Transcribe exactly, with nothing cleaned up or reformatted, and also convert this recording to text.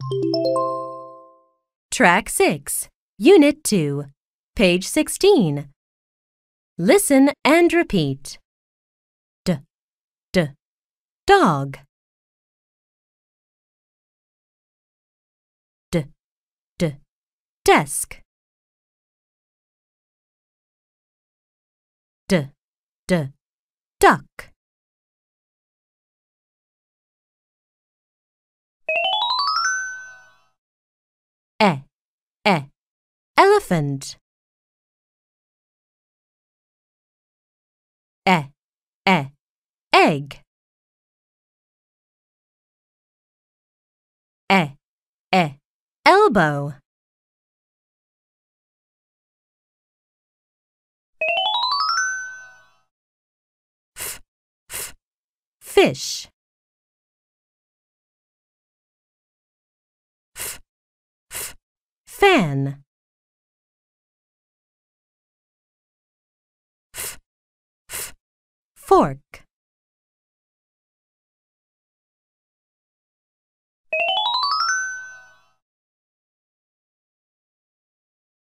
Track six, Unit two, page sixteen. Listen and repeat. D, d, dog. D, d, desk. D, d, duck. E, e, elephant. E, e, egg. E, e, elbow. F, f, fish. F, f, fan. F, f, fork.